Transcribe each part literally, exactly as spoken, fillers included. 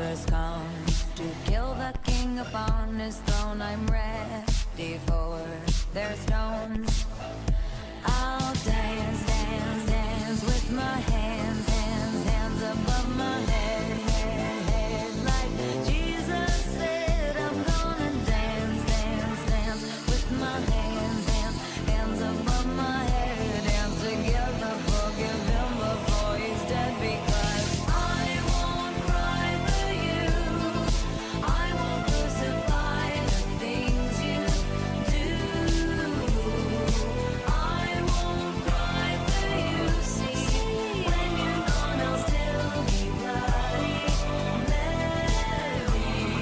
vultures come to kill the king upon his throne. I'm ready for their stones. I'll dance, dance, dance with my hands, hands, hands above my head, head, head. Like Jesus said, I'm gonna dance, dance, dance with my hands, hands, hands above my head. Dance together, forgive him before he's dead, because I won't cry for you. I won't crucify the things you do. I won't cry for you. See, when you're gone, I'll still be bloody Mary.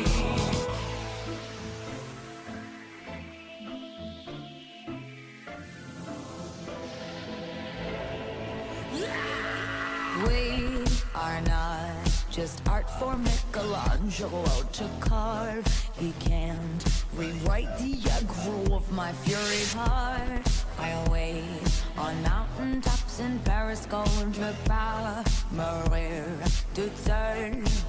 We are not just art for Michelangelo to carve. He can't rewrite the aggro of my fury heart. I wait on mountain tops in Paris, going to power, Maria to turn.